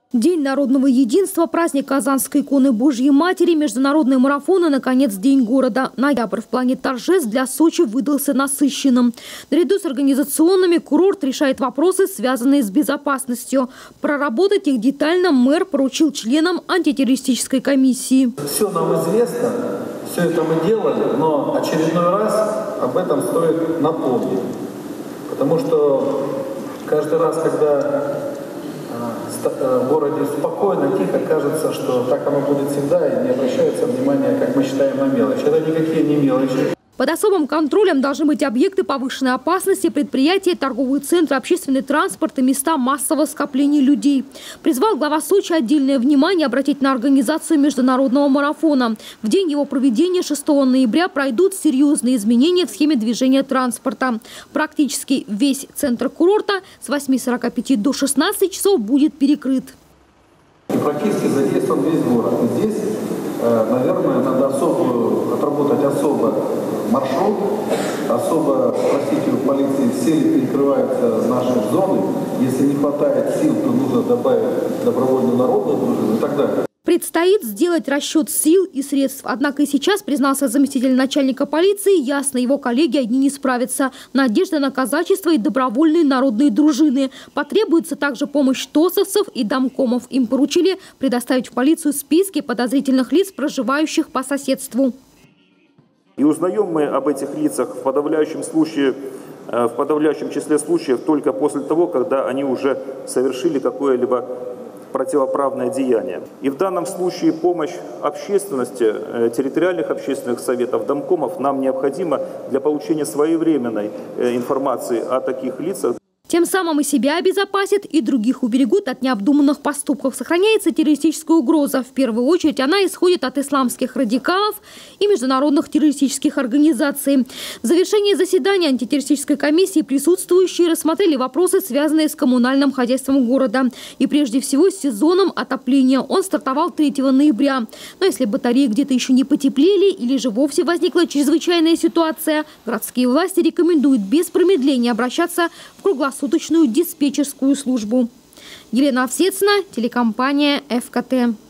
День народного единства, праздник Казанской иконы Божьей Матери, международные марафоны, наконец, День города. Ноябрь в плане торжеств для Сочи выдался насыщенным. Наряду с организационными курорт решает вопросы, связанные с безопасностью. Проработать их детально мэр поручил членам антитеррористической комиссии. Все нам известно, все это мы делали, но очередной раз об этом стоит напомнить. Потому что каждый раз, когда в городе спокойно, тихо, кажется, что так оно будет всегда, и не обращается внимания, как мы считаем, на мелочи. Это никакие не мелочи. Под особым контролем должны быть объекты повышенной опасности, предприятия, торговые центры, общественный транспорт и места массового скопления людей. Призвал глава Сочи отдельное внимание обратить на организацию международного марафона. В день его проведения 6 ноября пройдут серьезные изменения в схеме движения транспорта. Практически весь центр курорта с 8:45 до 16 часов будет перекрыт. И практически задействован весь город. И здесь, наверное, надо отработать особо маршрут, особо спросите у полиции, все ли перекрываются наши зоны. Если не хватает сил, то нужно добавить добровольную народную дружину и так далее. Предстоит сделать расчет сил и средств. Однако и сейчас, признался заместитель начальника полиции, ясно, его коллеги одни не справятся. Надежда на казачество и добровольные народные дружины. Потребуется также помощь тосовцев и домкомов. Им поручили предоставить в полицию списки подозрительных лиц, проживающих по соседству. И узнаем мы об этих лицах в подавляющем числе случаев только после того, когда они уже совершили какое-либо противоправное деяние. И в данном случае помощь общественности, территориальных общественных советов, домкомов нам необходима для получения своевременной информации о таких лицах. Тем самым и себя обезопасят, и других уберегут от необдуманных поступков. Сохраняется террористическая угроза. В первую очередь она исходит от исламских радикалов и международных террористических организаций. В завершении заседания антитеррористической комиссии присутствующие рассмотрели вопросы, связанные с коммунальным хозяйством города. И прежде всего с сезоном отопления. Он стартовал 3 ноября. Но если батареи где-то еще не потеплели или же вовсе возникла чрезвычайная ситуация, городские власти рекомендуют без промедления обращаться в круглосуточную диспетчерскую службу. Елена Овсецна, телекомпания ФКТ.